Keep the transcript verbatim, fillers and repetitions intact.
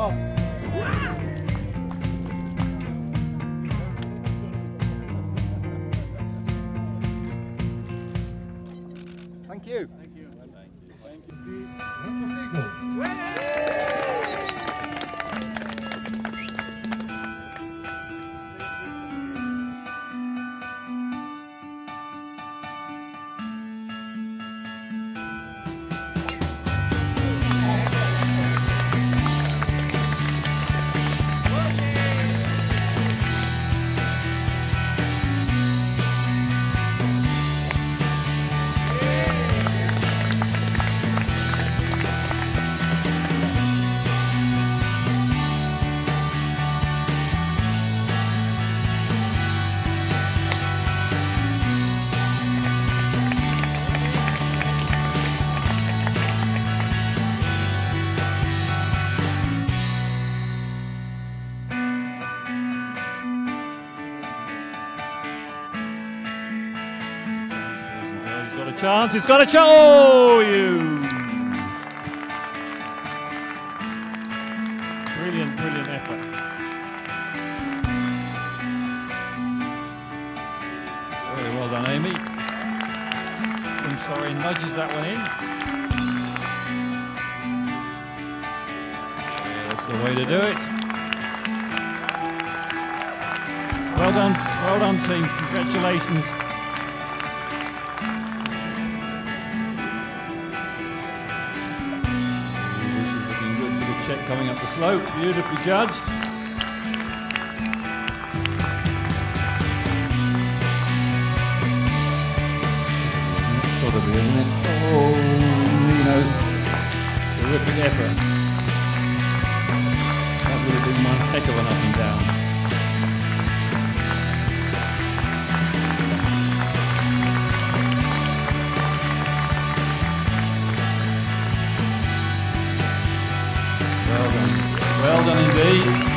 on. Thank you. Thank you. Thank you. Thank you. He's got a chance, he's got a chance! Oh, you! Brilliant, brilliant effort. Very well done, Amy. I'm sorry, nudges that one in. Yeah, that's the way to do it. Well done, well done team, congratulations. Check coming up the slope, beautifully judged. It's got to be, isn't it? Oh, Nino, terrific effort. That would have been one heck of an up and down. Well done. Well done indeed.